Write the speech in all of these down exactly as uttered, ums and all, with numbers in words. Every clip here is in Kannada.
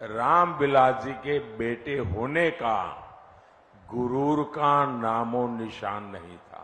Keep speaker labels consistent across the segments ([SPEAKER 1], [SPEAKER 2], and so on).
[SPEAKER 1] रामविलास जी के बेटे होने का गुरूर का नामो निशान नहीं था।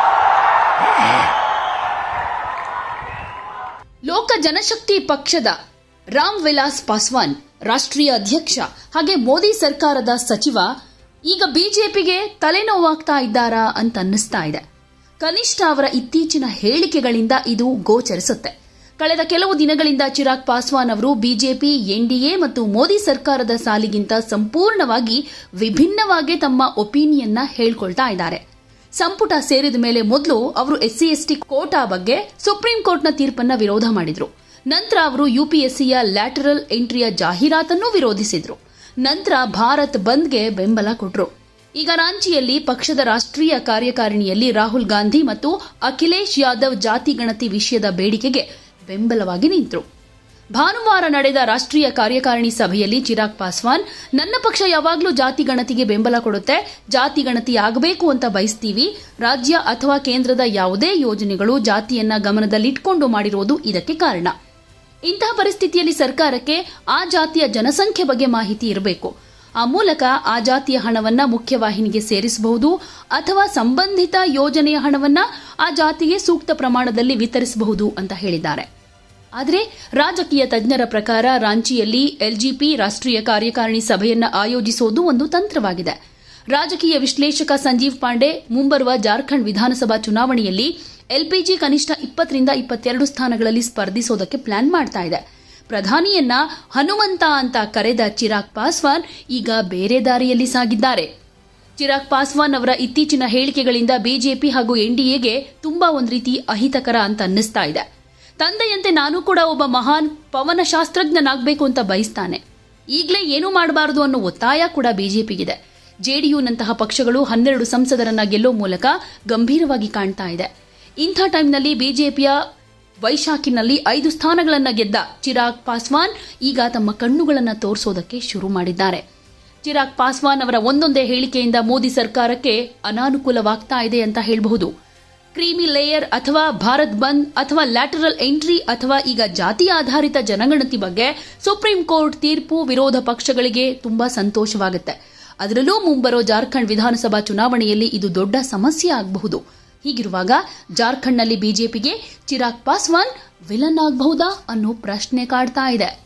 [SPEAKER 2] ಲೋಕ ಜನಶಕ್ತಿ ಪಕ್ಷದ ರಾಮ್ ವಿಲಾಸ್ ಪಾಸ್ವಾನ್ ರಾಷ್ಟ್ರೀಯ ಅಧ್ಯಕ್ಷ ಹಾಗೆ ಮೋದಿ ಸರ್ಕಾರದ ಸಚಿವ ಈಗ ಬಿಜೆಪಿಗೆ ತಲೆನೋವಾಗ್ತಾ ಇದ್ದಾರಾ ಅಂತ ಅನ್ನಿಸ್ತಾ ಇದೆ. ಕನಿಷ್ಠ ಅವರ ಇತ್ತೀಚಿನ ಹೇಳಿಕೆಗಳಿಂದ ಇದು ಗೋಚರಿಸುತ್ತೆ. ಕಳೆದ ಕೆಲವು ದಿನಗಳಿಂದ ಚಿರಾಗ್ ಪಾಸ್ವಾನ್ ಅವರು ಬಿಜೆಪಿ, ಎನ್ಡಿಎ ಮತ್ತು ಮೋದಿ ಸರ್ಕಾರದ ಸಾಲಿಗಿಂತ ಸಂಪೂರ್ಣವಾಗಿ ವಿಭಿನ್ನವಾಗಿ ತಮ್ಮ ಒಪಿನಿಯನ್ನ ಹೇಳ್ಕೊಳ್ತಾ ಇದ್ದಾರೆ. ಸಂಪುಟ ಸೇರಿದ ಮೇಲೆ ಮೊದಲು ಅವರು ಎಸ್ಸಿ ಎಸ್ಟಿ ಕೋಟಾ ಬಗ್ಗೆ ಸುಪ್ರೀಂ ಕೋರ್ಟ್ನ ತೀರ್ಪನ್ನ ವಿರೋಧ ಮಾಡಿದ್ರು. ನಂತರ ಅವರು ಯುಪಿಎಸ್ಸಿಯ ಲ್ಯಾಟರಲ್ ಎಂಟ್ರಿಯ ಜಾಹೀರಾತನ್ನು ವಿರೋಧಿಸಿದ್ರು. ನಂತರ ಭಾರತ್ ಬಂದ್ಗೆ ಬೆಂಬಲ ಕೊಟ್ರು. ಈಗ ರಾಂಚಿಯಲ್ಲಿ ಪಕ್ಷದ ರಾಷ್ಟ್ರೀಯ ಕಾರ್ಯಕಾರಿಣಿಯಲ್ಲಿ ರಾಹುಲ್ ಗಾಂಧಿ ಮತ್ತು ಅಖಿಲೇಶ್ ಯಾದವ್ ಜಾತಿ ಗಣತಿ ವಿಷಯದ ಬೇಡಿಕೆಗೆ ಬೆಂಬಲವಾಗಿ ನಿಂತರು. ಭಾನುವಾರ ನಡೆದ ರಾಷ್ಟ್ರೀಯ ಕಾರ್ಯಕಾರಿಣಿ ಸಭೆಯಲ್ಲಿ ಚಿರಾಗ್ ಪಾಸ್ವಾನ್, ನನ್ನ ಪಕ್ಷ ಯಾವಾಗಲೂ ಜಾತಿ ಗಣತಿಗೆ ಬೆಂಬಲ ಕೊಡುತ್ತೆ, ಜಾತಿ ಗಣತಿ ಆಗಬೇಕು ಅಂತ ಬಯಸ್ತೀವಿ, ರಾಜ್ಯ ಅಥವಾ ಕೇಂದ್ರದ ಯಾವುದೇ ಯೋಜನೆಗಳು ಜಾತಿಯನ್ನ ಗಮನದಲ್ಲಿಟ್ಕೊಂಡು ಮಾಡಿರುವುದು ಇದಕ್ಕೆ ಕಾರಣ. ಇಂತಹ ಪರಿಸ್ಥಿತಿಯಲ್ಲಿ ಸರ್ಕಾರಕ್ಕೆ ಆ ಜಾತಿಯ ಜನಸಂಖ್ಯೆ ಬಗ್ಗೆ ಮಾಹಿತಿ ಇರಬೇಕು. ಆ ಮೂಲಕ ಆ ಜಾತಿಯ ಹಣವನ್ನ ಮುಖ್ಯವಾಹಿನಿಗೆ ಸೇರಿಸಬಹುದು ಅಥವಾ ಸಂಬಂಧಿತ ಯೋಜನೆಯ ಹಣವನ್ನ ಆ ಜಾತಿಗೆ ಸೂಕ್ತ ಪ್ರಮಾಣದಲ್ಲಿ ವಿತರಿಸಬಹುದು ಅಂತ ಹೇಳಿದ್ದಾರೆ. ಆದರೆ ರಾಜಕೀಯ ತಜ್ಞರ ಪ್ರಕಾರ ರಾಂಚಿಯಲ್ಲಿ ಎಲ್ಜಿಪಿ ರಾಷ್ಟ್ರೀಯ ಕಾರ್ಯಕಾರಿಣಿ ಸಭೆಯನ್ನ ಆಯೋಜಿಸುವುದು ಒಂದು ತಂತ್ರವಾಗಿದೆ. ರಾಜಕೀಯ ವಿಶ್ಲೇಷಕ ಸಂಜೀವ್ ಪಾಂಡೆ ಮುಂಬರುವ ಜಾರ್ಖಂಡ್ ವಿಧಾನಸಭಾ ಚುನಾವಣೆಯಲ್ಲಿ ಎಲ್ಪಿಜಿ ಕನಿಷ್ಠ ಇಪ್ಪತ್ತರಿಂದ ಇಪ್ಪತ್ತೆರಡು ಸ್ಥಾನಗಳಲ್ಲಿ ಸ್ಪರ್ಧಿಸೋದಕ್ಕೆ ಪ್ಲಾನ್ ಮಾಡ್ತಾ ಇದೆ. ಪ್ರಧಾನಿಯನ್ನ ಹನುಮಂತ ಅಂತ ಕರೆದ ಚಿರಾಗ್ ಪಾಸ್ವಾನ್ ಈಗ ಬೇರೆ ದಾರಿಯಲ್ಲಿ ಸಾಗಿದ್ದಾರೆ. ಚಿರಾಗ್ ಪಾಸ್ವಾನ್ ಅವರ ಇತ್ತೀಚಿನ ಹೇಳಿಕೆಗಳಿಂದ ಬಿಜೆಪಿ ಹಾಗೂ ಎನ್ಡಿಎಗೆ ತುಂಬಾ ಒಂದು ರೀತಿ ಅಹಿತಕರ ಅಂತ ಅನ್ನಿಸ್ತಾ ಇದೆ. ತಂದೆಯಂತೆ ನಾನು ಕೂಡ ಒಬ್ಬ ಮಹಾನ್ ಪವನಶಾಸ್ತ್ರಜ್ಞನಾಗಬೇಕು ಅಂತ ಬಯಸ್ತಾನೆ. ಈಗಲೇ ಏನೂ ಮಾಡಬಾರದು ಅನ್ನೋ ಒತ್ತಾಯ ಕೂಡ ಬಿಜೆಪಿಗಿದೆ. ಜೆಡಿಯುನಂತಹ ಪಕ್ಷಗಳು ಹನ್ನೆರಡು ಸಂಸದರನ್ನ ಗೆಲ್ಲೋ ಮೂಲಕ ಗಂಭೀರವಾಗಿ ಕಾಣ್ತಾ ಇದೆ. ಇಂಥ ಟೈಮ್ನಲ್ಲಿ ಬಿಜೆಪಿಯ ವೈಶಾಖಿನಲ್ಲಿ ಐದು ಸ್ಥಾನಗಳನ್ನು ಗೆದ್ದ ಚಿರಾಗ್ ಪಾಸ್ವಾನ್ ಈಗ ತಮ್ಮ ಕಣ್ಣುಗಳನ್ನು ತೋರಿಸೋದಕ್ಕೆ ಶುರು ಮಾಡಿದ್ದಾರೆ. ಚಿರಾಗ್ ಪಾಸ್ವಾನ್ ಅವರ ಒಂದೊಂದೇ ಹೇಳಿಕೆಯಿಂದ ಮೋದಿ ಸರ್ಕಾರಕ್ಕೆ ಅನಾನುಕೂಲವಾಗ್ತಾ ಇದೆ ಅಂತ ಹೇಳಬಹುದು. ಕ್ರೀಮಿ ಲೇಯರ್ ಅಥವಾ ಭಾರತ್ ಬಂದ್ ಅಥವಾ ಲ್ಯಾಟರಲ್ ಎಂಟ್ರಿ ಅಥವಾ ಈಗ ಜಾತಿ ಆಧಾರಿತ ಜನಗಣತಿ ಬಗ್ಗೆ ಸುಪ್ರೀಂ ಕೋರ್ಟ್ ತೀರ್ಪು ವಿರೋಧ ಪಕ್ಷಗಳಿಗೆ ತುಂಬಾ ಸಂತೋಷವಾಗುತ್ತೆ. ಅದರಲ್ಲೂ ಮುಂಬರೋ ಜಾರ್ಖಂಡ್ ವಿಧಾನಸಭಾ ಚುನಾವಣೆಯಲ್ಲಿ ಇದು ದೊಡ್ಡ ಸಮಸ್ಯೆ ಆಗಬಹುದು. ಹೀಗಿರುವಾಗ ಜಾರ್ಖಂಡ್ನಲ್ಲಿ ಬಿಜೆಪಿಗೆ ಚಿರಾಗ್ ಪಾಸ್ವಾನ್ ವಿಲನ್ ಆಗಬಹುದಾ ಅನ್ನೋ ಪ್ರಶ್ನೆ ಕಾಡ್ತಾ ಇದೆ.